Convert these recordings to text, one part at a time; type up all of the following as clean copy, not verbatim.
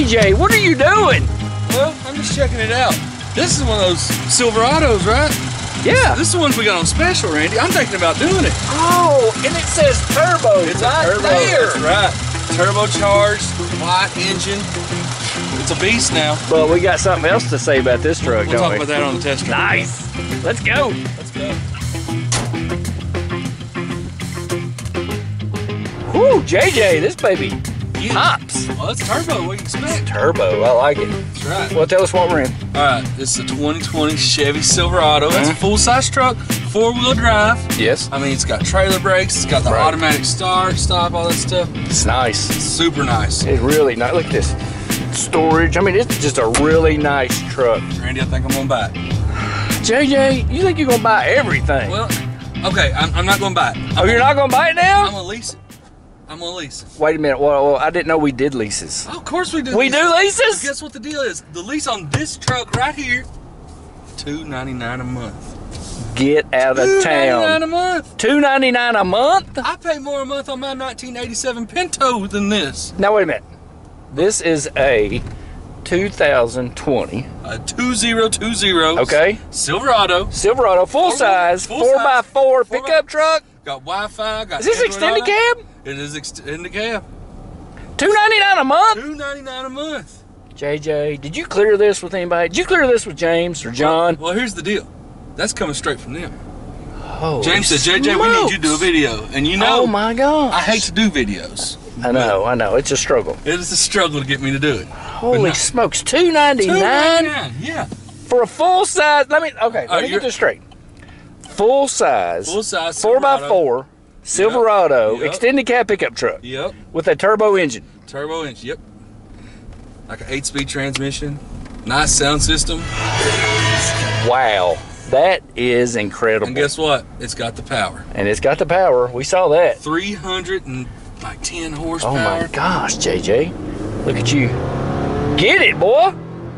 JJ, what are you doing? Well, I'm just checking it out. This is one of those Silverados, right? Yeah. This is the ones we got on special, Randy. I'm thinking about doing it. Oh, and it says turbo. It's right a turbo. there. That's right. Turbocharged, white engine. It's a beast now. But we got something else to say about this truck, We'll don't talk we? about that on the test drive. Nice. Let's go. Let's go. Whoo, JJ, this baby pops. Well, it's turbo. What do you expect? Turbo, I like it. That's right. Well, tell us what we're in. All right, this is a 2020 Chevy Silverado. It's a full-size truck, four-wheel drive. Yes. I mean, it's got trailer brakes. It's got the automatic start, stop, all that stuff. It's nice. Super nice. It's really nice. Look at this storage. I mean, it's just a really nice truck. Randy, I think I'm gonna buy it. JJ, you think you're gonna buy everything? Well, okay, I'm not gonna buy it. Oh, you're not gonna buy it now? I'm gonna lease it. I'm gonna lease it. Wait a minute. Well, I didn't know we did leases. Oh, of course we do. We do leases? Guess what the deal is? The lease on this truck right here, $299 a month. Get out of town. $299 a month. $299 a month? I pay more a month on my 1987 Pinto than this. Now wait a minute. This is a 2020. A 2020. Okay. Silverado. Silverado, full size, Full size. 4x4 pickup truck. Got Wi-Fi. Got Is this Android extended Auto. cab? It is extended cab. $299 a month? $299 a month. JJ, did you clear this with anybody? Did you clear this with James or John? Well, here's the deal. That's coming straight from them. Holy James said, JJ, we need you to do a video. And you know, oh my God. I hate to do videos. I know. It's a struggle. It is a struggle to get me to do it. Holy smokes, $299 $299, yeah. for a full size. Let me get this straight. Full size 4x4 Silverado Yep. extended cab pickup truck. Yep. With a turbo engine. Turbo engine, yep. Like an 8-speed transmission. Nice sound system. Wow. That is incredible. And guess what? It's got the power. And it's got the power. We saw that. 310 horsepower. Oh my gosh, JJ. Look at you. Get it, boy.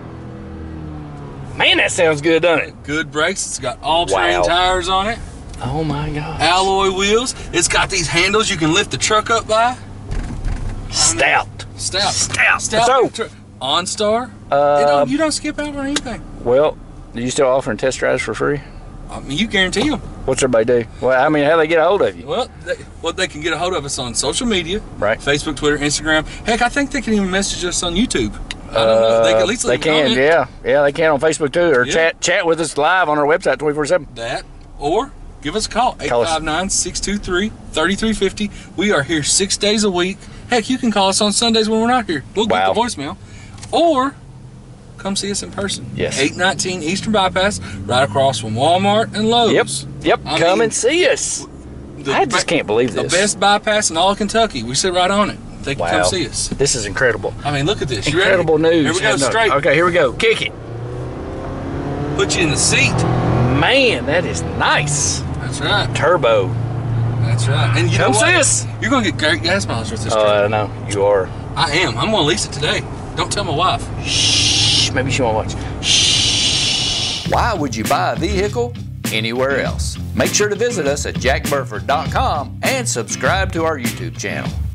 Man, that sounds good, doesn't it? Good brakes. It's got all-terrain tires on it. Oh my gosh. Alloy wheels. It's got these handles you can lift the truck up by. Stout. Stout. So, OnStar. You don't skip out on anything. Well, are you still offering test drives for free? I mean, you guarantee them. What's everybody do? Well, I mean, how do they get a hold of you? Well, they can get a hold of us on social media. Right. Facebook, Twitter, Instagram. Heck, I think they can even message us on YouTube. I don't know. They can at least leave a comment. Yeah, they can on Facebook too, or chat with us live on our website 24/7. That, or give us a call, 859-623-3350. We are here 6 days a week. Heck, you can call us on Sundays when we're not here. We'll get the voicemail. Or come see us in person. Yes. 819 Eastern Bypass, right across from Walmart and Lowe's. Yep. Come and see us. I just can't believe this. The best bypass in all of Kentucky. We sit right on it. They can come see us. This is incredible. I mean, look at this. Incredible news. Here we go, straight. Okay, here we go. Kick it. Put you in the seat. Man, that is nice. That's right. Turbo. That's right. And you come know what? see us. You're going to get great gas mileage with this truck. I know. You are. I am. I'm going to lease it today. Don't tell my wife. Shh. Maybe she won't watch. Shh. Why would you buy a vehicle anywhere else? Make sure to visit us at jackburford.com and subscribe to our YouTube channel.